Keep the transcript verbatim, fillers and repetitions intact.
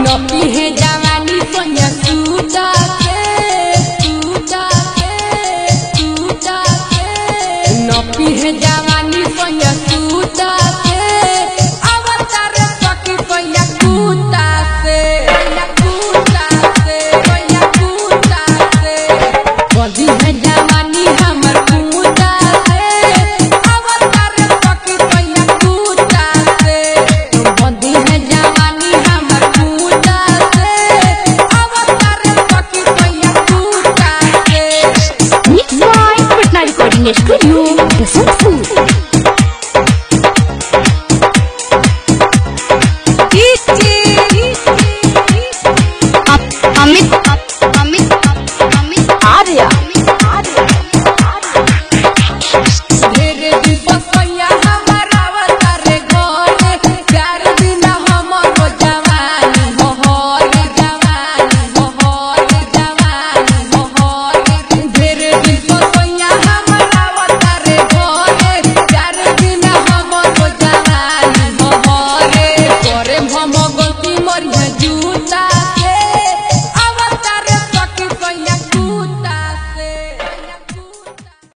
नपी है जवानी सोनिया सूता के सूता के सूता के नपी है जवानी सोनिया सूता के अवतार पकी सोनिया कूता से सोनिया कूता से सोनिया कूता से बदी है जवानी हमर कूता से अवतार पकी सोनिया कूता से बदी है जवानी हमर कूता से अवतार पकी सोनिया कूता से Mixed by Patna Recording Studio, Basantpur।